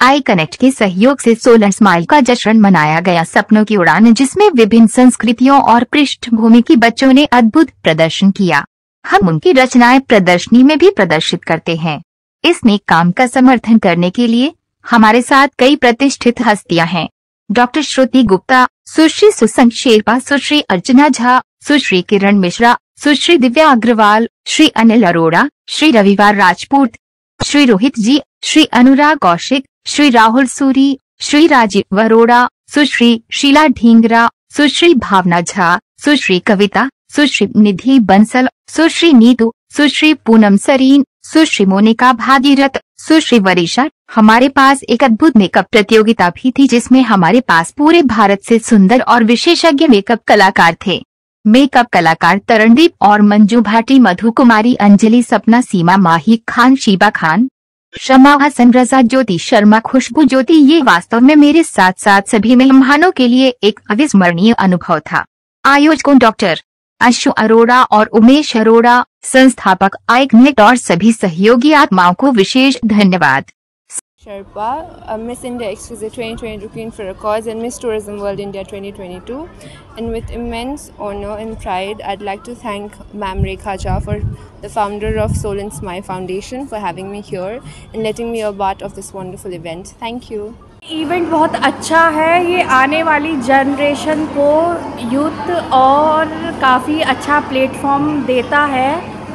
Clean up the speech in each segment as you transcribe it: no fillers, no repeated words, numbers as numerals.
I connect के सहयोग से सोलन स्माइल का जश्न मनाया गया। सपनों की उड़ान, जिसमें विभिन्न संस्कृतियों और पृष्ठभूमि के बच्चों ने अद्भुत प्रदर्शन किया। हम उनकी रचनाएं प्रदर्शनी में भी प्रदर्शित करते हैं। इस नेक काम का समर्थन करने के लिए हमारे साथ कई प्रतिष्ठित हस्तियां हैं। डॉक्टर श्रुति गुप्ता, सुश्री सुसंग शेरपा, सुश्री अर्चना झा, सुश्री किरण मिश्रा, सुश्री दिव्या अग्रवाल, श्री अनिल अरोड़ा, श्री रविवार राजपूत, श्री रोहित जी, श्री अनुराग कौशिक, श्री राहुल सूरी, श्री राजीव अरोड़ा, सुश्री शीला ढींगरा, सुश्री भावना झा, सुश्री कविता, सुश्री निधि बंसल, सुश्री नीतू, सुश्री पूनम सरीन, सुश्री मोनिका भागीरथ, सुश्री वरीशा। हमारे पास एक अद्भुत मेकअप प्रतियोगिता भी थी, जिसमें हमारे पास पूरे भारत से सुंदर और विशेषज्ञ मेकअप कलाकार थे। मेकअप कलाकार तरणदीप और मंजू भाटी, मधु कुमारी, अंजलि, सपना, सीमा, माही खान, शीबा खान, शमा हसन, रजा, ज्योति शर्मा, खुशबू ज्योति। ये वास्तव में मेरे साथ साथ सभी मेहमानों के लिए एक अविस्मरणीय अनुभव था। आयोजकों डॉक्टर अशु अरोड़ा और उमेश अरोड़ा, संस्थापक आइकनेट और सभी सहयोगी आत्माओं को विशेष धन्यवाद। Sherpa, Miss India Exquisite 2022 Queen for Records and Miss Tourism World India 2022. And with immense honor and pride, I'd like to thank Ma'am Rekha Jha, for the founder of Soul and Smile Foundation, for having me here and letting me be a part of this wonderful event. Thank you. Event बहुत अच्छा है। ये आने वाली generation को youth और काफ़ी अच्छा प्लेटफॉर्म देता है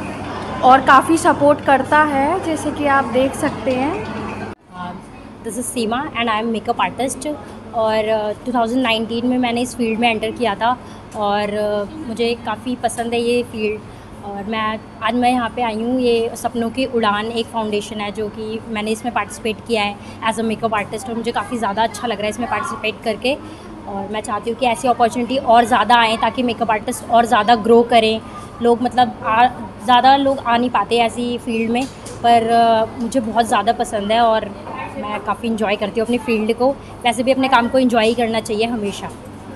और काफ़ी सपोर्ट करता है, जैसे कि आप देख सकते हैं। This is Seema and I am makeup artist और 2019 में मैंने इस फील्ड में एंटर किया था और मुझे काफ़ी पसंद है ये फील्ड। और आज मैं यहाँ पे आई हूँ। ये सपनों की उड़ान एक फाउंडेशन है जो कि मैंने इसमें पार्टिसिपेट किया है एज अ मेकअप आर्टिस्ट और मुझे काफ़ी ज़्यादा अच्छा लग रहा है इसमें पार्टिसिपेट करके। और मैं चाहती हूँ कि ऐसी अपॉर्चुनिटी और ज़्यादा आएँ ताकि मेकअप आर्टिस्ट और ज़्यादा ग्रो करें। लोग मतलब ज़्यादा लोग आ नहीं पाते ऐसी फील्ड में, पर मुझे बहुत ज़्यादा पसंद है और मैं काफ़ी इंजॉय करती हूँ अपनी फील्ड को। वैसे भी अपने काम को इंजॉय ही करना चाहिए हमेशा।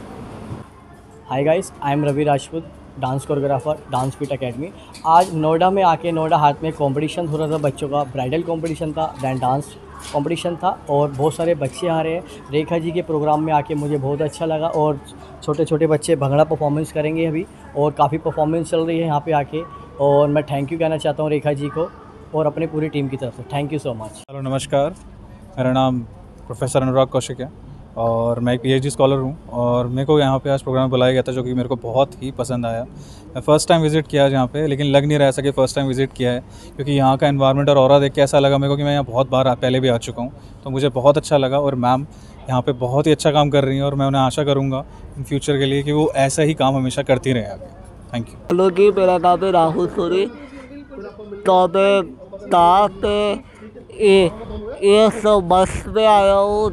Hi guys, I am Ravi Rajput, dance choreographer, dance fit academy. आज नोएडा में आके नोएडा हाट में कंपटीशन हो रहा था बच्चों का। ब्राइडल कंपटीशन था, दैन डांस कंपटीशन था और बहुत सारे बच्चे आ रहे हैं। रेखा जी के प्रोग्राम में आके मुझे बहुत अच्छा लगा और छोटे छोटे बच्चे भंगड़ा परफॉर्मेंस करेंगे अभी और काफ़ी परफॉर्मेंस चल रही है यहाँ पे आके। और मैं थैंक यू कहना चाहता हूँ रेखा जी को और अपनी पूरी टीम की तरफ से। Thank you so much. Hello नमस्कार, मेरा नाम प्रोफेसर अनुराग कौशिक है और मैं एक PhD स्कॉलर हूँ और मेरे को यहाँ पे आज प्रोग्राम बुलाया गया था जो कि मेरे को बहुत ही पसंद आया। मैं फ़र्स्ट टाइम विज़िट किया आज यहाँ पे, लेकिन लग नहीं रहा ऐसा कि फ़र्स्ट टाइम विज़िट किया है, क्योंकि यहाँ का एनवायरनमेंट और ऑरा देख के ऐसा लगा मेरे को कि मैं यहाँ बहुत बार पहले भी आ चुका हूँ। तो मुझे बहुत अच्छा लगा और मैम यहाँ पे बहुत ही अच्छा काम कर रही हैं और मैं उन्हें आशा करूँगा इन फ्यूचर के लिए कि वो ऐसा ही काम हमेशा करती रहें आगे। Thank you. हेलो जी, मेरा नाम है राहुल सूरी। तो मैं ये सब बस में आया हूँ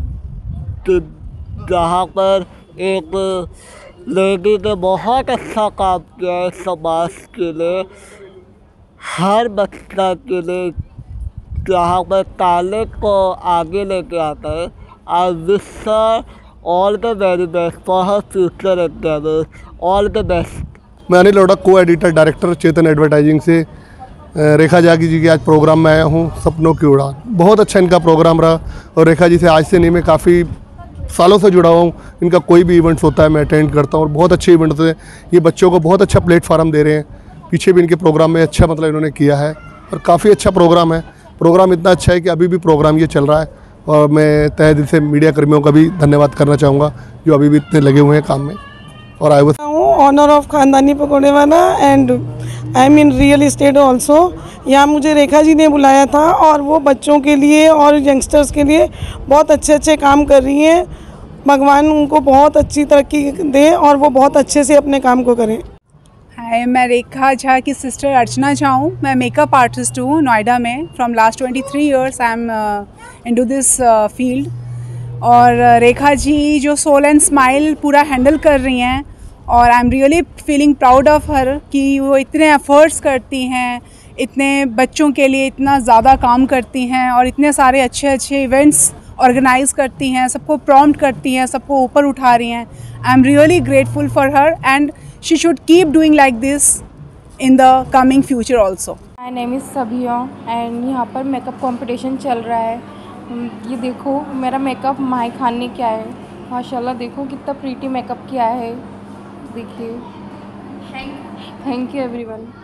जहाँ पर एक लेडी ने बहुत अच्छा काम किया है समाज के लिए, हर बच्चा के लिए, जहाँ पर टैलेंट को आगे लेके आता है। I wish sir all the very best for her future endeavours, all the best. मैं अनिल अरोड़ा, को एडिटर डायरेक्टर चेतन एडवर्टाइजिंग से। रेखा जागी जी के आज प्रोग्राम में आया हूँ, सपनों की उड़ान। बहुत अच्छा इनका प्रोग्राम रहा और रेखा जी से आज से नहीं, मैं काफ़ी सालों से जुड़ा हुआ हूँ। इनका कोई भी इवेंट्स होता है मैं अटेंड करता हूँ और बहुत अच्छे इवेंट्स हैं। ये बच्चों को बहुत अच्छा प्लेटफार्म दे रहे हैं। पीछे भी इनके प्रोग्राम में अच्छा मतलब इन्होंने किया है और काफ़ी अच्छा प्रोग्राम है। प्रोग्राम इतना अच्छा है कि अभी भी प्रोग्राम ये चल रहा है और मैं तहे दिल से मीडिया कर्मियों का भी धन्यवाद करना चाहूँगा जो अभी भी इतने लगे हुए हैं काम में। और I was honour of Khandani Pakode वाला and I am in real estate also. यहाँ मुझे रेखा जी ने बुलाया था और वो बच्चों के लिए और यंगस्टर्स के लिए बहुत अच्छे अच्छे काम कर रही हैं। भगवान उनको बहुत अच्छी तरक्की दे और वो बहुत अच्छे से अपने काम को करें। हाय, मैं रेखा झा की सिस्टर अर्चना झा हूँ। मैं मेकअप आर्टिस्ट हूँ नोएडा में। From last 23 years I am into this field. और रेखा जी जो सोल एंड स्माइल पूरा हैंडल कर रही हैं और I am really feeling proud of her कि वो इतने एफर्ट्स करती हैं, इतने बच्चों के लिए इतना ज़्यादा काम करती हैं और इतने सारे अच्छे अच्छे इवेंट्स ऑर्गेनाइज़ करती हैं, सबको प्रॉम्प्ट करती हैं, सबको ऊपर उठा रही हैं। I am really grateful for her and she should keep doing like this in the coming future also. My name is Sabiya and यहाँ पर मेकअप कंपटीशन चल रहा है। ये देखो मेरा मेकअप माही खान ने किया है, माशाल्लाह देखो कितना प्रीटी मेकअप किया है, देखिए। Thank you everyone.